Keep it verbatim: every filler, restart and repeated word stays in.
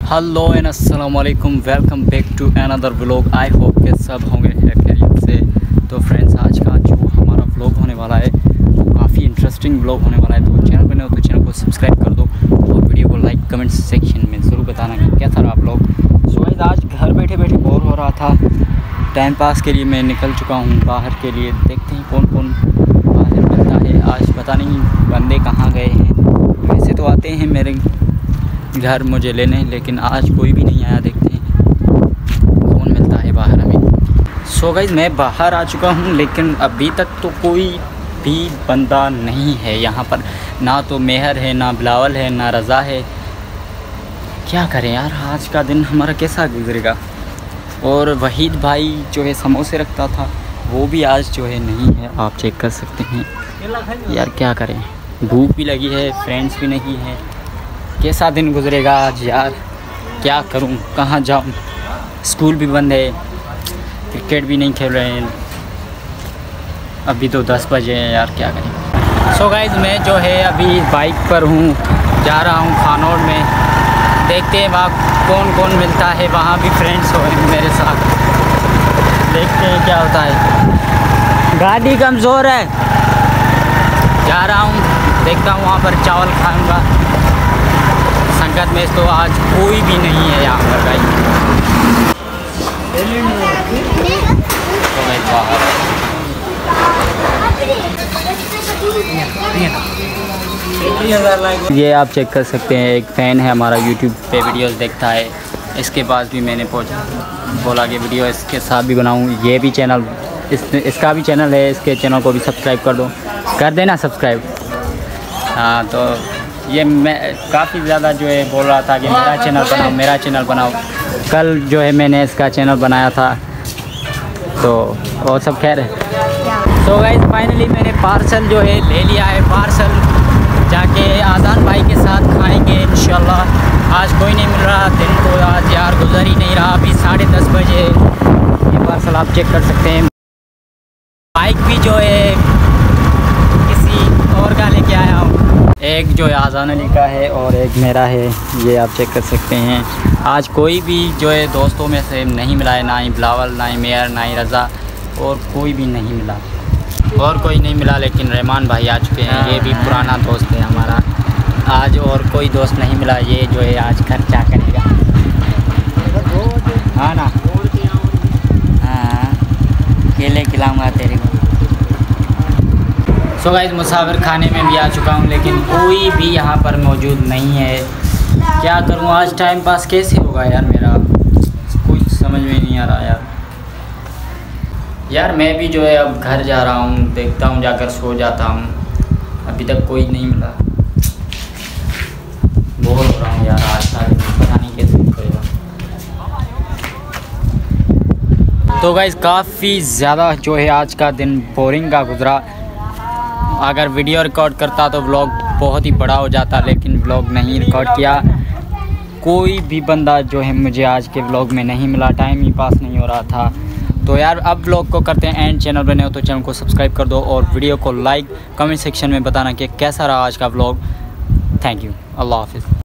Hello and अस्सलाम वालेकुम, welcome back to another vlog. I hope के सब होंगे खैरियत से। तो फ्रेंड्स, आज का जो हमारा व्लॉग होने वाला है वो काफ़ी इंटरेस्टिंग व्लॉग होने वाला है। तो चैनल पर नए हो तो चैनल को सब्सक्राइब कर दो और वीडियो को लाइक कमेंट सेक्शन में ज़रूर बताना कि कैसा रहा व्लॉग। सो गाइस, आज घर बैठे बैठे बोर हो रहा था, टाइम पास के लिए मैं निकल चुका हूँ बाहर के लिए। देखते हैं कौन कौन बाहर मिलता है आज। पता नहीं बंदे कहाँ गए हैं। वैसे तो आते हैं मेरे घर मुझे लेने, लेकिन आज कोई भी नहीं आया। देखते हैं कौन मिलता है बाहर हमें। सो गाइस, मैं बाहर आ चुका हूँ, लेकिन अभी तक तो कोई भी बंदा नहीं है यहाँ पर। ना तो मेहर है, ना बिलावल है, ना रज़ा है। क्या करें यार, आज का दिन हमारा कैसा गुजरेगा। और वहीद भाई जो है समोसे रखता था, वो भी आज जो है नहीं है, आप चेक कर सकते हैं। यार क्या करें, भूख भी लगी है, फ्रेंड्स भी नहीं है। कैसा दिन गुजरेगा आज यार, क्या करूं, कहाँ जाऊं। स्कूल भी बंद है, क्रिकेट भी नहीं खेल रहे हैं। अभी तो दस बजे हैं यार, क्या करें। सो गाइस, मैं जो है अभी बाइक पर हूँ, जा रहा हूँ खानौर में। देखते हैं वहाँ कौन कौन मिलता है, वहाँ भी फ्रेंड्स हो मेरे साथ। देखते हैं क्या होता है। गाड़ी कमज़ोर है, जा रहा हूँ, देखता हूँ वहाँ पर चावल खाऊँगा। संगत में तो आज कोई भी नहीं है यहाँ पर भाई। ये आप चेक कर सकते हैं, एक फ़ैन है हमारा, यूट्यूब पे वीडियोस देखता है। इसके बाद भी मैंने पहुँचा बोला कि वीडियो इसके साथ भी बनाऊँ। ये भी चैनल इस इसका भी चैनल है, इसके चैनल को भी सब्सक्राइब कर दो, कर देना सब्सक्राइब। हाँ, तो ये मैं काफ़ी ज़्यादा जो है बोल रहा था कि मेरा चैनल बनाओ, मेरा चैनल बनाओ। कल जो है मैंने इसका चैनल बनाया था, तो और सब खैर है। तो गाइस, फाइनली मैंने पार्सल जो है ले लिया है। पार्सल जाके आज़ान भाई के साथ खाएंगे इंशाल्लाह। आज कोई नहीं मिल रहा, दिन तो आज यार गुजर ही नहीं रहा। अभी साढ़े दस बजे ये पार्सल आप चेक कर सकते हैं। बाइक भी जो है किसी और का लेके आया हूँ। एक जो है आज़ान अली का है और एक मेरा है, ये आप चेक कर सकते हैं। आज कोई भी जो है दोस्तों में से नहीं मिला है, ना ही बिलावल, ना ही मेयर, ना ही रज़ा, और कोई भी नहीं मिला। और कोई नहीं मिला, लेकिन रहमान भाई आ चुके हैं। ये भी पुराना दोस्त है हमारा। आज और कोई दोस्त नहीं मिला, ये जो है आज खर्चा करेगा। हाँ ना, हाँ, केले खिलाऊँगा तेरे को। सो गाइस, मुसाफिर खाने में भी आ चुका हूँ, लेकिन कोई भी यहाँ पर मौजूद नहीं है। क्या करूँ, आज टाइम पास कैसे होगा यार मेरा, कुछ समझ में नहीं आ रहा यार। यार मैं भी जो है अब घर जा रहा हूँ, देखता हूँ, जाकर सो जाता हूँ। अभी तक कोई नहीं मिला, बोर हो रहा हूँ यार। आज का दिन पता नहीं कैसे करेगा। तो गाइस, काफ़ी ज़्यादा जो है आज का दिन बोरिंग का गुजरा। अगर वीडियो रिकॉर्ड करता तो व्लॉग बहुत ही बड़ा हो जाता, लेकिन व्लॉग नहीं रिकॉर्ड किया। कोई भी बंदा जो है मुझे आज के व्लॉग में नहीं मिला, टाइम ही पास नहीं हो रहा था। तो यार अब व्लॉग को करते हैं एंड। चैनल बने हो तो चैनल को सब्सक्राइब कर दो और वीडियो को लाइक कमेंट सेक्शन में बताना कि कैसा रहा आज का व्लॉग। थैंक यू, अल्लाह हाफिज़।